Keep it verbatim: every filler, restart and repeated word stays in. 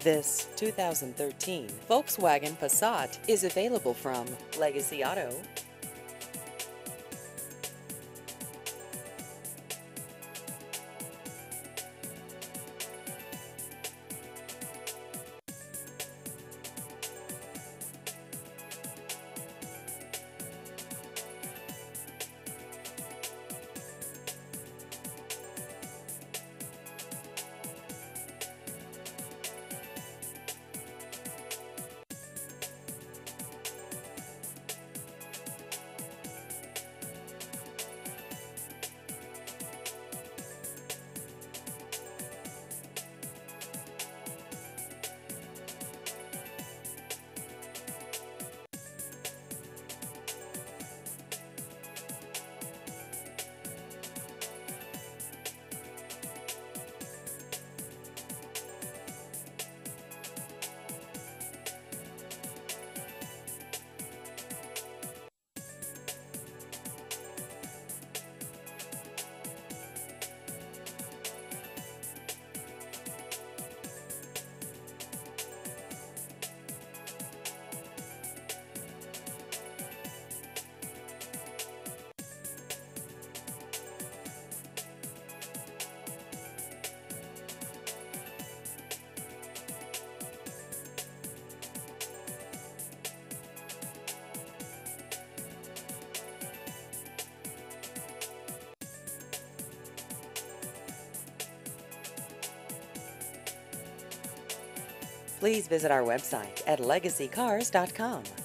This two thousand thirteen Volkswagen Passat is available from Legacy Auto. Please visit our website at legacy cars dot com.